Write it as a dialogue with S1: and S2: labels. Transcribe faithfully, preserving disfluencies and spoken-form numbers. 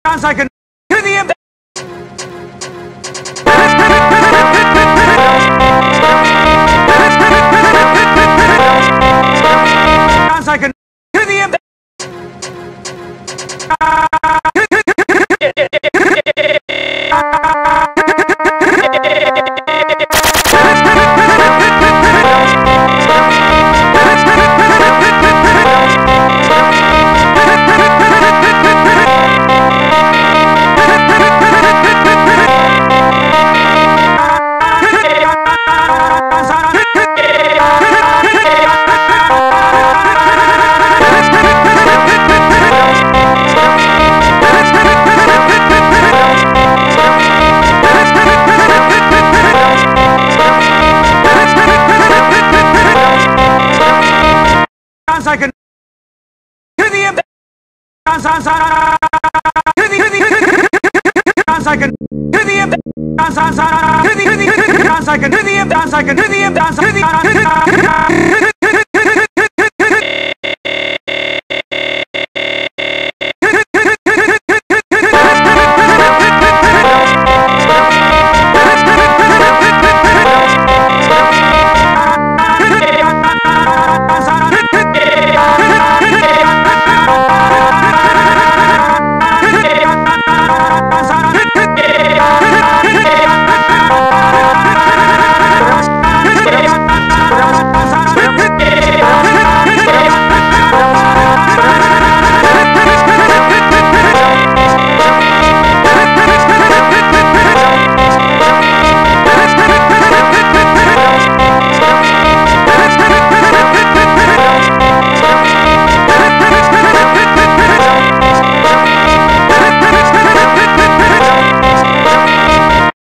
S1: Dance like a to the end. Dance like a to the end. Dance like a to the end. Dance, dance, dance, to the to the dance like a to the end. Dance, dance, dance, to the to the dance like a to the end. Dance like a to the end. Dance to the